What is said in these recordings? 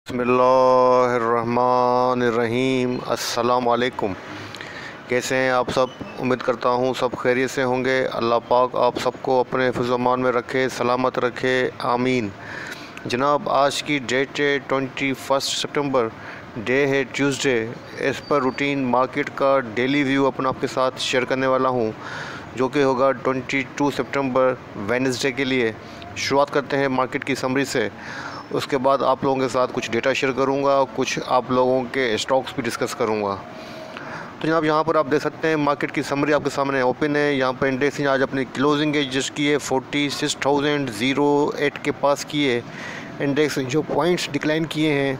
बिस्मिल्लाहिर्रहमानिर्रहीम। अस्सलाम वालेकुम। कैसे हैं आप सब? उम्मीद करता हूँ सब खैरियत से होंगे। अल्लाह पाक आप सबको अपने हिफ्ज़-ओ-अमान में रखे, सलामत रखे, आमीन। जनाब, आज की डेट है 21 सितंबर, डे है ट्यूसडे। इस पर रूटीन मार्केट का डेली व्यू अपना आपके साथ शेयर करने वाला हूँ, जो कि होगा 22 सितंबर वेडनेसडे के लिए। शुरुआत करते हैं मार्केट की समरी से। उसके बाद आप लोगों के साथ कुछ डेटा शेयर करूंगा, कुछ आप लोगों के स्टॉक्स भी डिस्कस करूंगा। तो जनाब, यहाँ पर आप देख सकते हैं मार्केट की समरी आपके सामने ओपन है। यहाँ पर इंडेक्स ने आज अपनी क्लोजिंग एज जस्ट की है 46,008 के पास की है। इंडेक्स जो पॉइंट्स डिक्लाइन किए हैं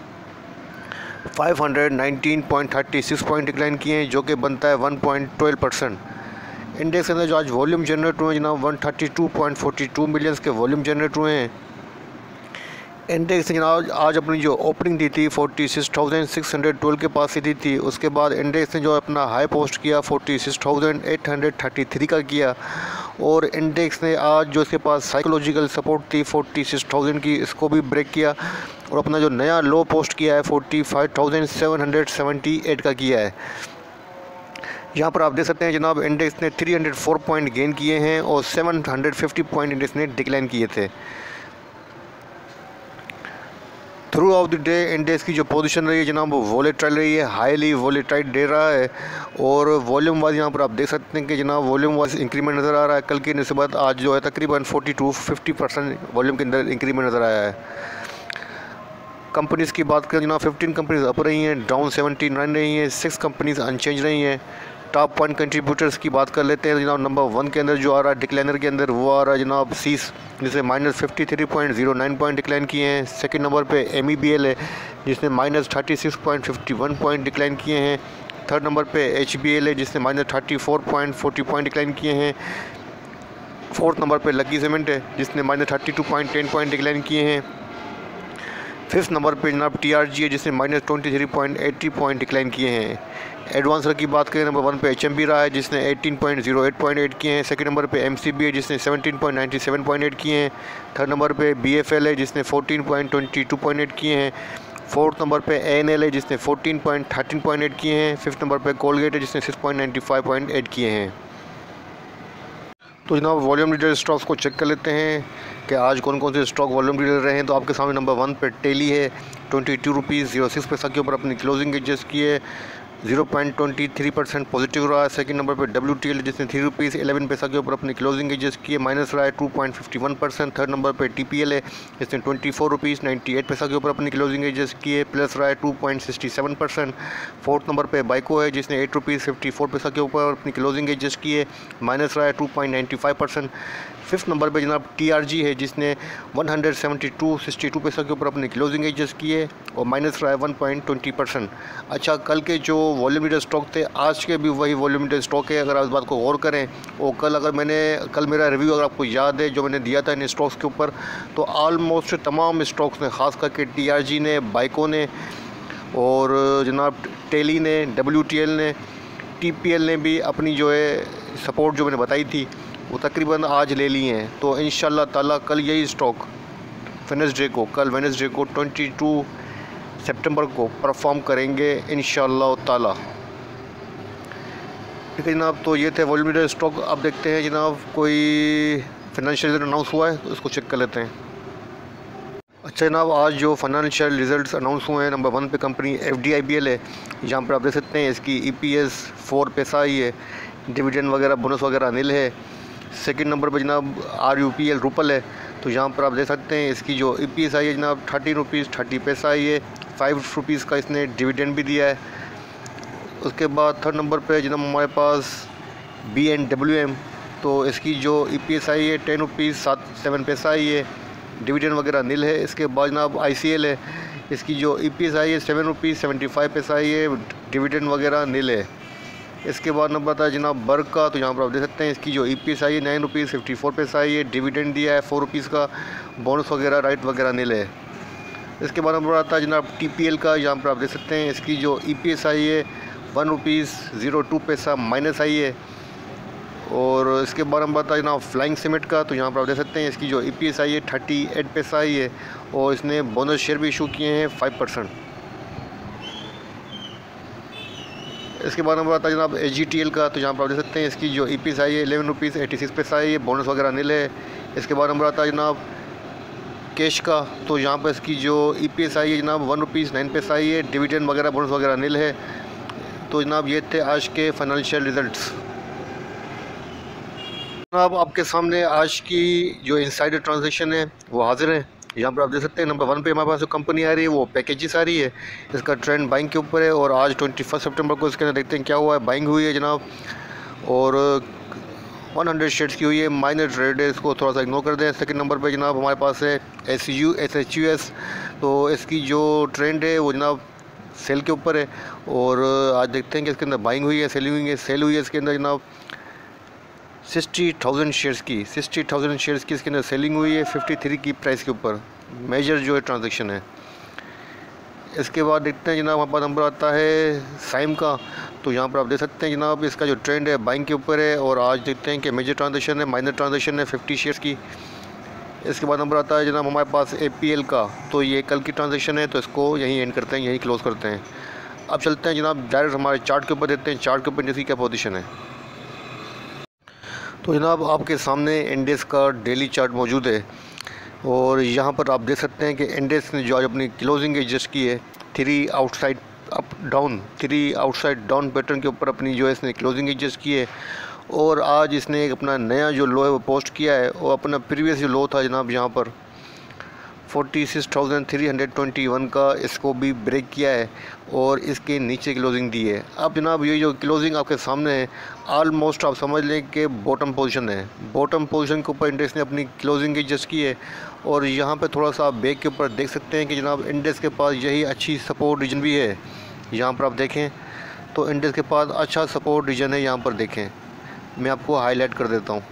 519.36 पॉइंट डिक्लाइन किए हैं, जो कि बनता है 1.12%। इंडेक्स के अंदर जो आज वॉल्यूम जनरेट हुए हैं जनाब 132.42 मिलियंस के वॉल्यूम जनरेट हुए हैं। इंडेक्स ने आज अपनी जो ओपनिंग दी थी 46,612 के पास से दी थी। उसके बाद इंडेक्स ने जो अपना हाई पोस्ट किया 46,833 का किया, और इंडेक्स ने आज जो इसके पास साइकोलॉजिकल सपोर्ट थी 46,000 की, इसको भी ब्रेक किया और अपना जो नया लो पोस्ट किया है 45,778 का किया है। यहाँ पर आप देख सकते हैं जनाब, इंडेक्स ने 304 पॉइंट गेन किए हैं और 750 पॉइंट इंडेक्स ने डिक्लाइन किए थे। Throughout the day index की जो पोजीशन रही है जनाब वो वॉलेटाइल रही है, हाईली वॉलेटाइल दे रहा है। और वॉल्यूम वाइज यहाँ पर आप देख सकते हैं कि जनाब वॉल्यूम वाइज इंक्रीमेंट नज़र आ रहा है। कल की निस्बत आज जो है तकरीबन 40-50% वॉल्यूम के अंदर इंक्रीमेंट नज़र आया है। कंपनीज़ की बात करें जनाब, 15 कंपनीज अप रही हैं, डाउन 79 रही हैं, 6 कंपनीज अनचेंज रही हैं। टॉप पॉइंट कंट्रीब्यूटर्स की बात कर लेते हैं जनाब। नंबर 1 के अंदर जो आ रहा है डिक्लाइनर के अंदर, वो आ रहा है जनाब सीस, जिसने -53.09 पॉइंट डिक्लाइन किए हैं। सेकंड नंबर पे MEBL है, जिसने -36.51 पॉइंट डिक्लाइन किए हैं। थर्ड नंबर पे HBL है, जिसने -34.40 पॉइंट डिक्लाइन किए हैं। फोर्थ नंबर पे लकी सीमेंट है, जिसने -32.10 पॉइंट डिक्लाइन किए हैं। फिफ्थ नंबर पे जनाब TRG है, जिसने -23.80 पॉइंट डिक्लाइन किए हैं। एडवांसर की बात करें नंबर 1 पे HMB रहा है, जिसने 18.08 किए हैं। सेकंड नंबर पे MCB है, जिसने 17.97 किए हैं। थर्ड नंबर पे BFL है, जिसने 14.22 किए हैं। फोर्थ नंबर पे ANL है, जिसने 14.13 किए हैं। फिफ्थ नंबर पे कोलगेट है, जिसने 6.95 किए हैं। तो जनाब वॉल्यूम लीडर स्टॉक्स को चेक कर लेते हैं कि आज कौन कौन से स्टॉक वॉल्यूम लीडर रहे हैं। तो आपके सामने नंबर 1 पे टेली है, 22 रुपीज़ 06 पैसा के ऊपर अपनी क्लोजिंग एडजस्ट की है, 0.23% पॉजिटिव रहा है। सेकंड नंबर पे WTL, जिसने 3 रुपीज़ 11 पैसा के ऊपर अपनी क्लोजिंग एडजस्ट की है, माइनस रहा है 2.51%। थर्ड नंबर पे TPL है, जिसने 24 रुपीज़ 98 पैसा के ऊपर अपनी क्लोजिंग एडजस्ट की है, प्लस रहा है 2.67%। फोर्थ नंबर पे बाइको है, जिसने 8 रुपीज़ 54 पैसा के ऊपर अपनी क्लोजिंग एडजस्ट की है, माइनस रहा है 2.95%। फिफ्थ नंबर पे जनाब TRG है, जिसने 172.62 पैसा के ऊपर अपनी क्लोजिंग एडजस्ट की है और माइनस रहा है 1.20%। अच्छा, कल के जो वॉल्यूम लीडर स्टॉक थे आज के भी वही वॉल्यूम लीडर स्टॉक है। अगर आप इस बात को गौर करें, और कल मेरा रिव्यू अगर आपको याद है जो मैंने दिया था इन स्टॉक्स के ऊपर, तो ऑलमोस्ट तमाम स्टॉक्स ने, ख़ास करके TRG ने, बाइको ने और जनाब टेली ने, WTL ने, TPL ने भी अपनी जो है सपोर्ट जो मैंने बताई थी वो तकरीबन आज ले ली हैं। तो इंशाल्लाह ताला कल यही स्टॉक कल वेडनेसडे को 22 सितंबर को परफॉर्म करेंगे इंशाल्लाह ताला। ठीक है जनाब, तो ये थे वॉल्यूम लीडर स्टॉक। अब देखते हैं जनाब कोई फाइनेंशियल रिजल्ट अनाउंस हुआ है तो उसको चेक कर लेते हैं। अच्छा जनाब, आज जो फाइनेंशियल रिजल्ट्स अनाउंस हुए हैं, नंबर 1 पे कंपनी FDIBL है। यहाँ पर आप देख सकते हैं इसकी EPS 4 पैसा ही है, डिविडेंड वगैरह बोनस वगैरह नील है। सेकंड नंबर पे जनाब RUPL रूपल है, तो यहाँ पर आप देख सकते हैं इसकी जो EPS आई है जनाब 13 रुपीज़ 30 पैसा आई है, 5 रुपीज़ का इसने डिविडेंड भी दिया है। उसके बाद थर्ड नंबर पे जनाब हमारे पास BNWM, तो इसकी जो EPS आई है 10 रुपीज़ 7 पैसा आई है, डिविडेंड वगैरह नील है। इसके बाद जनाब ICL है, इसकी जो EPS आई है 7 रुपीज़ 75 पैसा आई है, डिविडेंड वगैरह नील है। इसके बाद नंबर आता है जनाब बर्ग का, तो यहाँ पर आप देख सकते हैं इसकी जो EPS आई है 9 रुपीज़ 54 पैसा आई है, डिविडेंड दिया है 4 रुपीज़ का, बोनस वगैरह राइट वगैरह नील है। इसके बाद नंबर आता है जनाब TPL का, यहाँ पर आप देख सकते हैं इसकी जो EPS आई है 1 रुपीज़ 02 पैसा माइनस आई है, और इसके बाद हम बात जनाब फ्लाइंग सिमेंट का, तो यहाँ पर आप देख सकते हैं इसकी जो EPS आई है 38 पैसा आई है और इसने बोनस शेयर भी इशू किए हैं 5%। इसके बाद हम बात है जनाब HGTL का, तो यहाँ पर आप देख सकते हैं इसकी जो EPS आई है 11 रुपीज़ 86 पैसा आई है, बोनस वगैरह नील है। इसके बाद हम बात है जनाब कैश का, तो यहाँ पर इसकी जो EPS आई है जनाब 1 रुपीज़ 9 पैसा आई है, डिविडेंड वगैरह बोनस वगैरह नील है। तो जनाब ये थे आज के फाइनेंशियल रिजल्ट्स। जनाब आपके सामने आज की जो इनसाइडर ट्रांजैक्शन है वो हाजिर है। यहाँ पर आप देख सकते हैं नंबर 1 पे हमारे पास जो कंपनी आ रही है वो पैकेजेस आ रही है। इसका ट्रेंड बाइंग के ऊपर है और आज 21 सितंबर को इसके अंदर देखते हैं क्या हुआ है। बाइंग हुई है जनाब और 100 शेयर्स की हुई है, माइनर ट्रेड है, इसको थोड़ा सा इग्नोर कर दें। सेकंड नंबर पे जनाब हमारे पास है SHUS, तो इसकी जो ट्रेंड है वो जनाब सेल के ऊपर है और आज देखते हैं कि इसके अंदर बाइंग हुई है, सेलिंग हुई है। सेल हुई है इसके अंदर जनाब 60,000 शेयर्स की, 60,000 शेयर्स की इसके अंदर सेलिंग हुई है 53 की प्राइस के ऊपर। मेजर जो है ट्रांजैक्शन है। इसके बाद देखते हैं जनाब हमारे पास नंबर आता है साइम का, तो यहाँ पर आप देख सकते हैं जनाब इसका जो ट्रेंड है बाइंग के ऊपर है और आज देखते हैं कि मेजर ट्रांजैक्शन है, माइनर ट्रांजैक्शन है 50 शेयर्स की। इसके बाद नंबर आता है जनाब हमारे पास APL का, तो ये कल की ट्रांजैक्शन है, तो इसको यहीं एंड करते हैं, यहीं क्लोज़ करते हैं। अब चलते हैं जनाब डायरेक्ट हमारे चार्ट के ऊपर, देखते हैं चार्ट के ऊपर इंडेक्स की क्या पोजीशन है। तो जनाब आपके सामने इंडेक्स का डेली चार्ट मौजूद है और यहाँ पर आप देख सकते हैं कि इंडेक्स ने जो आज अपनी क्लोजिंग एडजस्ट की है 3 आउटसाइड डाउन पैटर्न के ऊपर अपनी जो है इसने क्लोजिंग एडजस्ट की है और आज इसने एक अपना नया जो लो है वो पोस्ट किया है और अपना प्रीवियस जो लो था जनाब यहाँ पर 46,321 का इसको भी ब्रेक किया है और इसके नीचे क्लोजिंग दी है। अब जनाब ये जो क्लोजिंग आपके सामने है ऑलमोस्ट आप समझ लें कि बॉटम पोजीशन है। बॉटम पोजीशन के ऊपर इंडेक्स ने अपनी क्लोजिंग एडजस्ट की है और यहाँ पे थोड़ा सा आप बैक के ऊपर देख सकते हैं कि जनाब इंडेक्स के पास यही अच्छी सपोर्ट रीजन भी है। यहाँ पर आप देखें तो इंडेक्स के पास अच्छा सपोर्ट रीजन है, यहाँ पर देखें, मैं आपको हाईलाइट कर देता हूँ।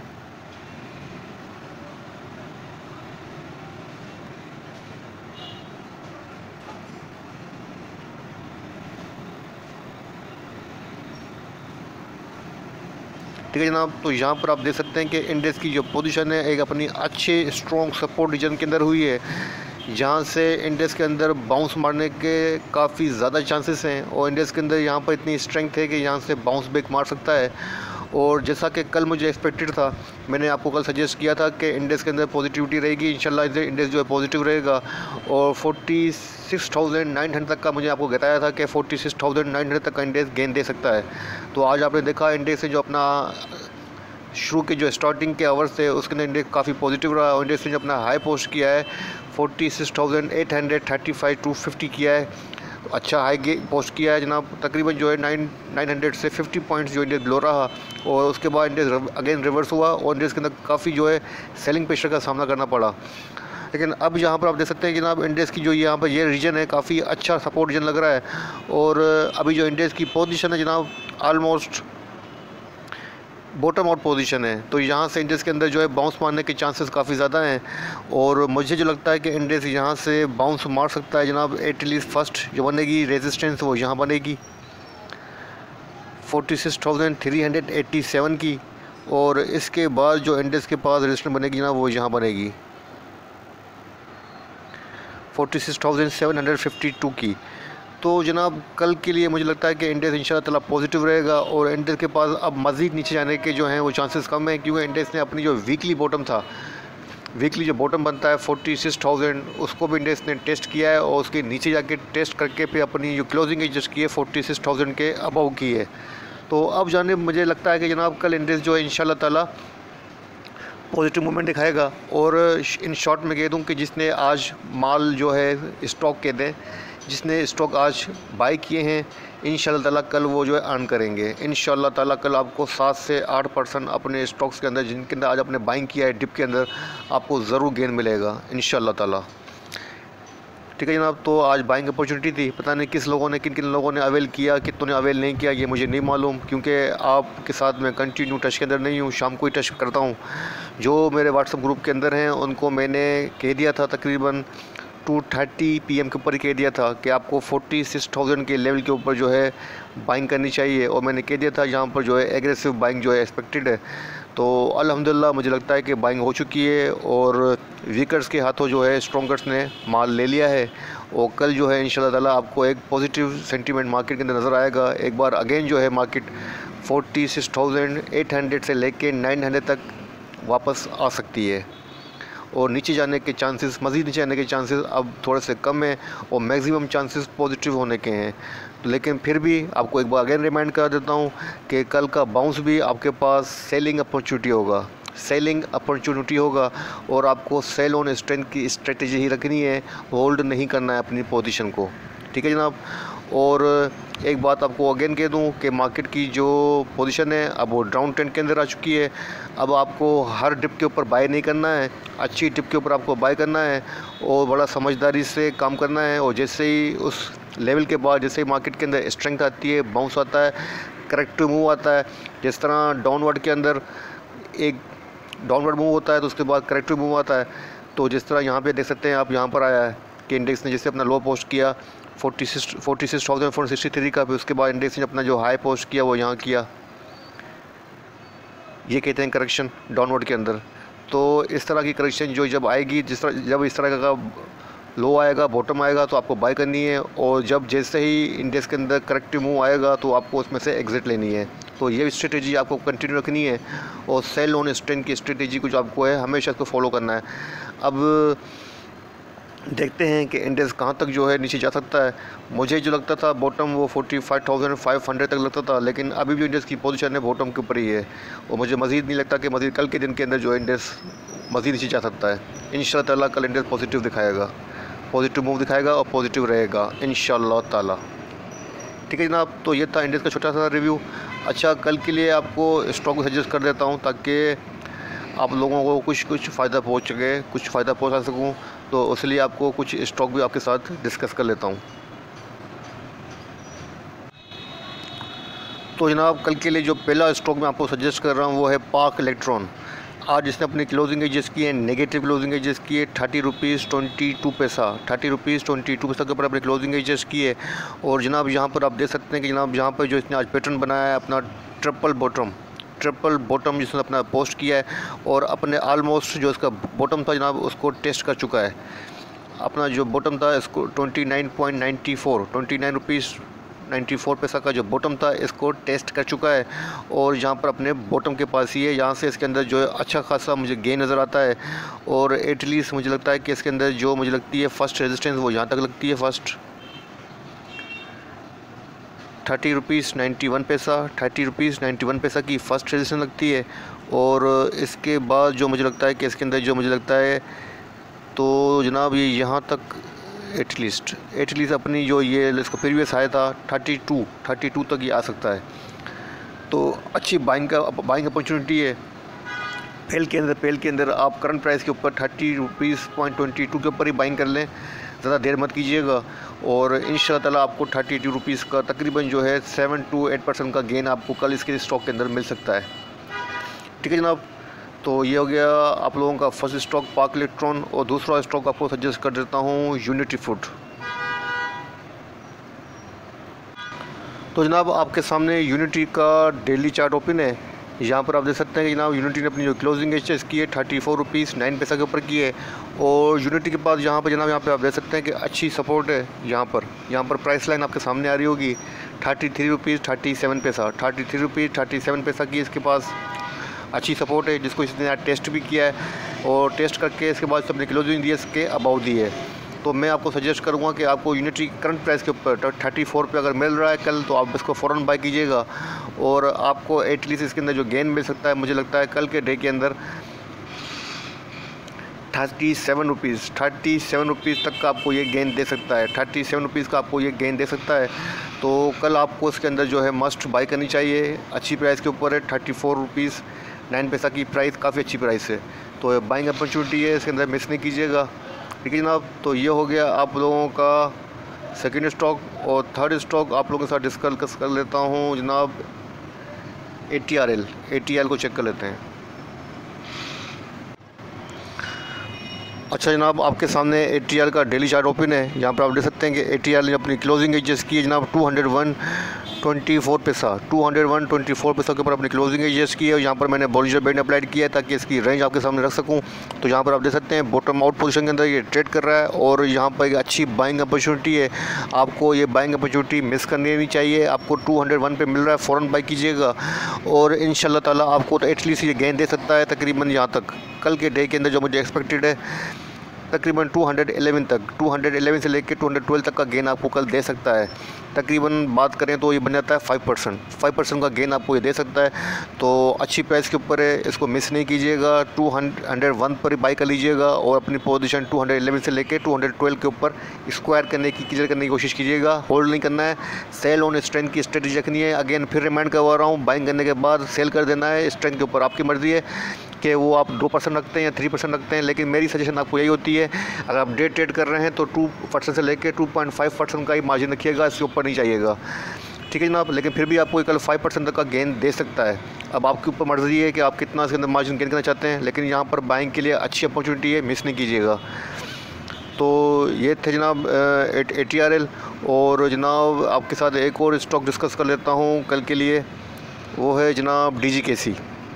ठीक है जनाब, तो यहाँ पर आप देख सकते हैं कि इंडेक्स की जो पोजीशन है एक अपनी अच्छे स्ट्रॉन्ग सपोर्ट रीजन के अंदर हुई है, जहाँ से इंडेक्स के अंदर बाउंस मारने के काफ़ी ज़्यादा चांसेस हैं और इंडेक्स के अंदर यहाँ पर इतनी स्ट्रेंथ है कि यहाँ से बाउंस बैक मार सकता है। और जैसा कि कल मुझे एक्सपेक्टेड था, मैंने आपको कल सजेस्ट किया था कि इंडेक्स के अंदर पॉजिटिविटी रहेगी, इंशाल्लाह इंडेक्स जो है पॉजिटिव रहेगा और 46,900 तक का मुझे आपको बताया था कि 46,900 तक का इंडेक्स गेन दे सकता है। तो आज आपने देखा इंडेक्स से जो अपना शुरू के जो स्टार्टिंग के आवर्स थे उसके अंदर इंडेक्स काफ़ी पॉजिटिव रहा और इंडेक्स ने जो अपना हाई पोस्ट किया है 46,835 250 किया है, अच्छा हाई पोस्ट किया है जनाब। तकरीबन जो है 900 से 50 पॉइंट्स जो इंडेक्स लो रहा और उसके बाद इंडेक्स अगेन रिवर्स हुआ और इंडेक्स के अंदर काफ़ी जो है सेलिंग प्रेशर का सामना करना पड़ा। लेकिन अब यहाँ पर आप देख सकते हैं कि जनाब इंडेक्स की जो यहाँ पर ये रीजन है काफ़ी अच्छा सपोर्ट रीजन लग रहा है और अभी जो इंडेक्स की पोजीशन है जनाब ऑलमोस्ट बॉटम आउट पोजीशन है, तो यहाँ से इंडेक्स के अंदर जो है बाउंस मारने के चांसेस काफ़ी ज़्यादा हैं और मुझे जो लगता है कि इंडेक्स यहाँ से बाउंस मार सकता है जनाब। एटलीस्ट फर्स्ट जो बनेगी रेजिस्टेंस वो यहाँ बनेगी 46,387 की और इसके बाद जो इंडेक्स के पास रेजिस्टेंस बनेगी ना वो यहाँ बनेगी 46,752 की। तो जनाब कल के लिए मुझे लगता है कि इंडेक्स इंशाल्लाह ताला पॉजिटिव रहेगा और इंडेक्स के पास अब मज़ीद नीचे जाने के जो हैं वो चांसेस कम हैं, क्योंकि इंडेक्स ने अपनी जो वीकली बॉटम था, वीकली जो बॉटम बनता है 46,000 उसको भी इंडेक्स ने टेस्ट किया है और उसके नीचे जाके टेस्ट करके फिर अपनी जो क्लोजिंग एडजस्ट की है 46,000 के अबव की है। तो अब जाने मुझे लगता है कि जनाब कल इंडेक्स जो है इंशाल्लाह ताला पॉजिटिव मूवमेंट दिखाएगा और इन शॉर्ट में कह दूँ कि जिसने आज माल जो है स्टॉक के दें, जिसने स्टॉक आज बाई किए हैं इंशाल्लाह ताला कल वो जो है अर्न करेंगे। इंशाल्लाह ताला कल आपको 7 से 8% अपने स्टॉक्स के अंदर जिनके अंदर आज आपने बाइंग किया है डिप के अंदर आपको ज़रूर गेन मिलेगा इंशाल्लाह ताला। ठीक है जनाब, तो आज बाइंग अपॉर्चुनिटी थी, पता नहीं किस लोगों ने किन लोगों ने अवेल किया, कितनों ने अवेल नहीं किया, ये मुझे नहीं मालूम, क्योंकि आपके साथ मैं कंटिन्यू टच के अंदर नहीं हूँ, शाम को ही टच करता हूँ। जो मेरे व्हाट्सएप ग्रुप के अंदर हैं उनको मैंने कह दिया था तकरीबन 2:30 PM के ऊपर ही कह दिया था कि आपको 46,000 के लेवल के ऊपर जो है बाइंग करनी चाहिए, और मैंने कह दिया था यहाँ पर जो है एग्रेसिव बाइंग जो है एक्सपेक्टेड है। तो अल्हम्दुलिल्लाह मुझे लगता है कि बाइंग हो चुकी है और वीकर्स के हाथों जो है स्ट्रॉन्गर्स ने माल ले लिया है, और कल जो है इंशाल्लाह ताला आपको एक पॉजिटिव सेंटीमेंट मार्केट के अंदर नज़र आएगा। एक बार अगेन जो है मार्केट 46,800 से लेके 900 तक वापस आ सकती है, और नीचे जाने के चांसेस, मज़ीद नीचे जाने के चांसेस अब थोड़े से कम हैं, और मैक्सिमम चांसेस पॉजिटिव होने के हैं। लेकिन फिर भी आपको एक बार अगेन रिमाइंड कर देता हूँ कि कल का बाउंस भी आपके पास सेलिंग अपॉर्चुनिटी होगा, सेलिंग अपॉर्चुनिटी होगा, और आपको सेल ऑन स्ट्रेंथ की स्ट्रेटजी ही रखनी है, होल्ड नहीं करना है अपनी पोजीशन को। ठीक है जनाब। और एक बात आपको अगेन कह दूं कि मार्केट की जो पोजीशन है अब वो डाउन ट्रेंड के अंदर आ चुकी है। अब आपको हर डिप के ऊपर बाय नहीं करना है, अच्छी डिप के ऊपर आपको बाय करना है और बड़ा समझदारी से काम करना है। और जैसे ही उस लेवल के बाद, जैसे ही मार्केट के अंदर स्ट्रेंथ आती है, बाउंस आता है, करेक्टिव मूव आता है, जिस तरह डाउनवर्ड के अंदर एक डाउनवर्ड मूव होता है तो उसके बाद करेक्टिव मूव आता है, तो जिस तरह यहाँ पे देख सकते हैं आप, यहाँ पर आया है कि इंडेक्स ने जैसे अपना लो पोस्ट किया 46,463 का, फिर उसके बाद इंडेक्स ने अपना जो हाई पोस्ट किया वो यहाँ किया, ये कहते हैं करेक्शन डाउनवर्ड के अंदर। तो इस तरह की करेक्शन जो जब आएगी, जब इस तरह का लो आएगा, बॉटम आएगा, तो आपको बाय करनी है, और जब जैसे ही इंडेक्स के अंदर करेक्टिव मूव आएगा तो आपको उसमें से एग्ज़िट लेनी है। तो ये स्ट्रेटेजी आपको कंटिन्यू रखनी है, और सेल ऑन स्ट्रेंथ की स्ट्रेटेजी को जो आपको है हमेशा इसको फॉलो करना है। अब देखते हैं कि इंडेक्स कहाँ तक जो है नीचे जा सकता है। मुझे जो लगता था बॉटम वो 45,500 तक लगता था, लेकिन अभी भी इंडेक्स की पोजीशन है बॉटम के ऊपर ही है, और मुझे मज़ीद नहीं लगता कि मज़ीद कल के दिन के अंदर जो इंडेक्स मज़ीद नीचे जा सकता है। इंशाअल्लाह ताला कल इंडेक्स पॉजिटिव दिखाएगा, पॉजिटिव मूव दिखाएगा और पॉजिटिव रहेगा इंशाअल्लाह ताला। ठीक है जनाब। तो ये था इंडेक्स का छोटा सा रिव्यू। अच्छा, कल के लिए आपको स्टॉक सजेस्ट कर देता हूँ ताकि आप लोगों को कुछ फ़ायदा पहुँच सके, कुछ फ़ायदा पहुँचा सकूँ, तो इसलिए आपको कुछ स्टॉक भी आपके साथ डिस्कस कर लेता हूँ। तो जनाब, कल के लिए जो पहला स्टॉक मैं आपको सजेस्ट कर रहा हूँ वो है पाक इलेक्ट्रॉन। आज इसने अपनी क्लोजिंग एजेस की है, नेगेटिव क्लोजिंग एजेस की है 30 रुपीज़ 22 पैसा, 30 रुपीज़ 22 पैसा के ऊपर अपनी क्लोजिंग एजेस की है। और जनाब यहाँ पर आप देख सकते हैं कि जनाब यहाँ पर जो इसने आज पैटर्न बनाया है अपना ट्रिपल बॉटम जिसने अपना पोस्ट किया है, और अपने ऑलमोस्ट जो इसका बॉटम था जनाब उसको टेस्ट कर चुका है। अपना जो बॉटम था इसको 29 रुपीज़ 94 पैसा का जो बॉटम था इसको टेस्ट कर चुका है, और यहाँ पर अपने बॉटम के पास ही है। यहाँ से इसके अंदर जो है अच्छा खासा मुझे गेन नज़र आता है, और एटलीस्ट मुझे लगता है कि इसके अंदर जो मुझे लगती है फ़र्स्ट रेजिस्टेंस वो यहाँ तक लगती है, फर्स्ट 30 रुपीज़ 91 पैसा, 30 रुपीज़ 91 पैसा की फ़र्स्ट रेजिस्टेंस लगती है। और इसके बाद जो मुझे लगता है कि इसके अंदर जो मुझे लगता है तो जनाब ये यहाँ तक एटलीस्ट अपनी जो ये इसका प्रीवियस हाई था 32 तक ये आ सकता है। तो अच्छी बाइंग अपॉर्चुनिटी है। पेल के अंदर आप करंट प्राइस के ऊपर 30 रुपीज़ 22 के ऊपर ही बाइंग कर लें, ज़्यादा देर मत कीजिएगा, और इंशाअल्लाह ताला आपको 32 रुपीज़ का तकरीबन जो है 7 to 8% का गेन आपको कल इसके स्टॉक के अंदर मिल सकता है। ठीक है जनाब। तो ये हो गया आप लोगों का फर्स्ट स्टॉक पाक इलेक्ट्रॉन, और दूसरा स्टॉक आपको सजेस्ट कर देता हूँ यूनिटी फूड। तो जनाब आपके सामने यूनिटी का डेली चार्ट ओपन है। यहाँ पर आप देख सकते हैं कि जनाब यूनिटी ने अपनी जो क्लोजिंग एज की है 34 रुपीज़ 9 पैसा के ऊपर की है, और यूनिटी के पास यहाँ पर जनाब यहाँ पर आप देख सकते हैं कि अच्छी सपोर्ट है। यहाँ पर प्राइस लाइन आपके सामने आ रही होगी 33 रुपीज़ 37 पैसा, 33 रुपीज़ 37 पैसा की इसके पास अच्छी सपोर्ट है, जिसको इसने आज टेस्ट भी किया है, और टेस्ट करके इसके बाद अपनी क्लोजिंग दी है इसके अबाउ दी है। तो मैं आपको सजेस्ट करूंगा कि आपको यूनिटी करंट प्राइस के ऊपर 34 पे अगर मिल रहा है कल, तो आप इसको फ़ौरन बाय कीजिएगा, और आपको एटलीस्ट इसके अंदर जो गेन मिल सकता है मुझे लगता है कल के डे के अंदर 37 रुपीज़ तक का आपको ये गेन दे सकता है, 37 रुपीज़ का आपको ये गेन दे सकता है। तो कल आपको इसके अंदर जो है मस्ट बाय करनी चाहिए, अच्छी प्राइस के ऊपर है, 34 रुपीज़ 9 पैसा की प्राइस काफ़ी अच्छी प्राइस है, तो बाइंग अपॉर्चुनिटी है, इसके अंदर मिस नहीं कीजिएगा। ठीक है जनाब। तो ये हो गया आप लोगों का सेकंड स्टॉक, और थर्ड स्टॉक आप लोगों के साथ डिस्कस कर लेता हूँ जनाब ATRL को चेक कर लेते हैं। अच्छा जनाब, आपके सामने ATR का डेली चार्ट ओपन है। यहाँ पर आप देख सकते हैं कि ATR ने अपनी क्लोजिंग एजेस की है जनाब 201.24 पैसा, 201.24 पैसा के ऊपर अपनी क्लोजिंग एजेस की है। और यहाँ पर मैंने बॉलिजर बैंड अप्लाइड किया है ताकि इसकी रेंज आपके सामने रख सकूँ। तो यहाँ पर आप देख सकते हैं बॉटम आउट पोजीशन के अंदर ये ट्रेड कर रहा है और यहाँ पर एक अच्छी बाइंग अपॉर्चुनिटी है। आपको ये बाइंग अपॉर्चुनिटी मिस करनी नहीं चाहिए। आपको 201 पे मिल रहा है, फ़ौरन बाई कीजिएगा और इंशाल्लाह ताला आपको तो एटलीस्ट ये गेन दे सकता है तकरीबन यहाँ तक। कल के डे के अंदर जो मुझे एक्सपेक्टेड है तकरीबन 211 तक, 211 से लेकर 212 तक का गेन आपको कल दे सकता है। तकरीबन बात करें तो ये बन जाता है 5% का गेन आपको ये दे सकता है। तो अच्छी प्राइस के ऊपर है, इसको मिस नहीं कीजिएगा। 201 पर बाई कर लीजिएगा और अपनी पोजीशन 211 से लेकर 212 के ऊपर स्क्वायर करने की, क्लियर करने की कोशिश कीजिएगा। होल्ड नहीं करना है, सेल ऑन स्ट्रेंथ की स्ट्रेटजी रखनी है। अगेन फिर रिमाइंड करवा रहा हूँ, बाइंग करने के बाद सेल कर देना है। स्ट्रेंथ के ऊपर आपकी मर्ज़ी है कि वो आप 2% रखते हैं या 3% रखते हैं, लेकिन मेरी सजेशन आपको यही होती है अगर आप डे ट्रेड कर रहे हैं तो 2% से लेकर 2.5% का ही मार्जिन रखिएगा, इसके ऊपर नहीं जाइएगा, ठीक है जनाब। लेकिन फिर भी आपको कल 5% तक का गेन दे सकता है। अब आपके ऊपर मर्ज़ी है कि आप कितना इसके अंदर मार्जिन गेन करना चाहते हैं, लेकिन यहाँ पर बाइंग के लिए अच्छी अपॉर्चुनिटी है, मिस नहीं कीजिएगा। तो ये थे जनाब ATRL। और जनाब आपके साथ एक और स्टॉक डिस्कस कर लेता हूँ कल के लिए, वो है जनाब DGKC।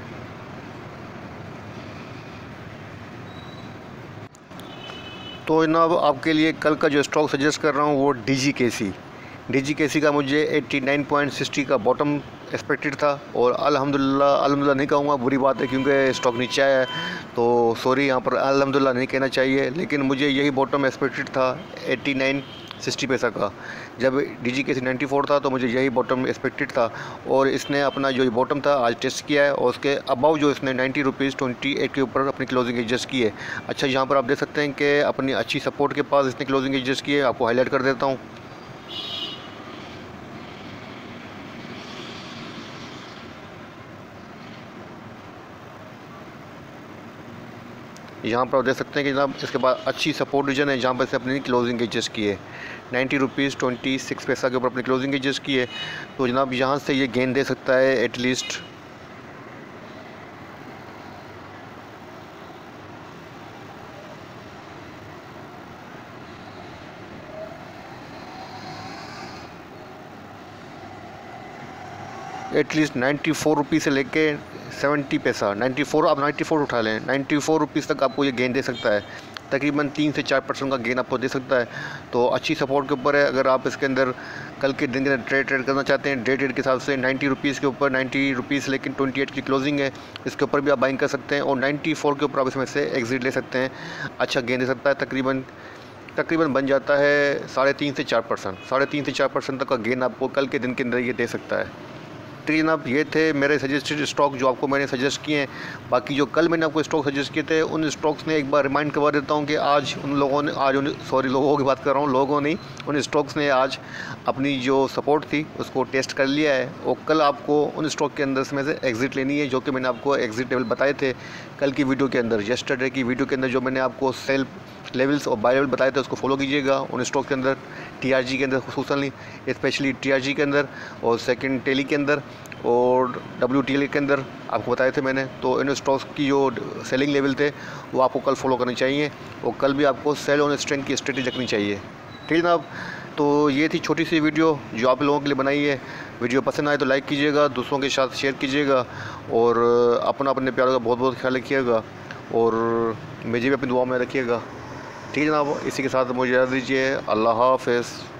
तो जनाब आपके लिए कल का जो स्टॉक सजेस्ट कर रहा हूँ वो DGKC का मुझे 89.60 का बॉटम एक्सपेक्टेड था और अल्हम्दुलिल्लाह नहीं कहूँगा, बुरी बात है क्योंकि स्टॉक नीचे आया है तो सॉरी, यहाँ पर अल्हम्दुलिल्लाह नहीं कहना चाहिए, लेकिन मुझे यही बॉटम एक्सपेक्टेड था 89.60 पैसा का। जब DGKC 94 था तो मुझे यही बॉटम एक्सपेक्टेड था और इसने अपना जो बॉटम था आज टेस्ट किया है और उसके अबाव जो इसने 90 रुपीज़ 28 के ऊपर अपनी क्लोजिंग एडजस्ट की है। अच्छा, यहाँ पर आप देख सकते हैं कि अपनी अच्छी सपोर्ट के पास इसने क्लोजिंग एडजस्ट की है, आपको हाईलाइट कर देता हूँ। यहाँ पर आप देख सकते हैं कि जनाब इसके बाद अच्छी सपोर्ट रीजन है जहाँ पर से अपनी क्लोजिंग एडजस्ट की है 90 रुपीज़ 26 पैसा के ऊपर अपनी क्लोजिंग एडजस्ट की है। तो जनाब यहाँ से ये गेन दे सकता है एटलीस्ट एटलीस्ट 94 रुपीज़ से लेके 70 पैसा, 94 आप 94 उठा लें, 94 रुपीज़ तक आपको ये गेन दे सकता है। तकरीबन 3 से 4% का गेन आपको दे सकता है। तो अच्छी सपोर्ट के ऊपर है। अगर आप इसके अंदर कल के दिन के अंदर ट्रेड करना चाहते हैं डे ट्रेड के हिसाब से 90 रुपीज़ के ऊपर, 90 रुपीज़ लेकिन 28 की क्लोजिंग है, इसके ऊपर भी आप बाइंग कर सकते हैं और 94 के ऊपर आप इसमें से एग्जिट ले सकते हैं। अच्छा गेन दे सकता है, तकरीबन बन जाता है 3.5 से 4% तक का गेन आपको कल के दिन के अंदर ये दे सकता है। ठीक है जनाब, ये थे मेरे सजेस्टेड स्टॉक जो आपको मैंने सजेस्ट किए हैं। बाकी जो कल मैंने आपको स्टॉक सजेस्ट किए थे उन स्टॉक्स ने एक बार रिमाइंड करवा देता हूँ कि आज उन लोगों ने लोगों की बात कर रहा हूँ, लोगों ने उन स्टॉक्स ने आज अपनी जो सपोर्ट थी उसको टेस्ट कर लिया है और कल आपको उन स्टॉक के अंदर में से एग्जिट लेनी है जो कि मैंने आपको एग्जिट लेवल बताए थे कल की वीडियो के अंदर। यस्टरडे की वीडियो के अंदर जो मैंने आपको सेल लेवल्स और बाय लेवल बताए थे उसको फॉलो कीजिएगा उन स्टॉक के अंदर, TRG के अंदर खुसूसन स्पेशली TRG के अंदर और सेकंड टेली के अंदर और WTL के अंदर आपको बताए थे मैंने। तो इन स्टॉक्स की जो सेलिंग लेवल थे वो आपको कल फॉलो करनी चाहिए और कल भी आपको सेल ऑन स्ट्रेंथ की स्ट्रेटजी रखनी चाहिए। ठीक है जनाब, तो ये थी छोटी सी वीडियो जो आप लोगों के लिए बनाई है। वीडियो पसंद आए तो लाइक कीजिएगा, दूसरों के साथ शेयर कीजिएगा और अपने प्यारों का बहुत बहुत ख्याल रखिएगा और मुझे भी अपनी दुआ में रखिएगा। ठीक है जनाब, इसी के साथ मुझे इजाज़त दीजिए। अल्लाह हाफ़िज़।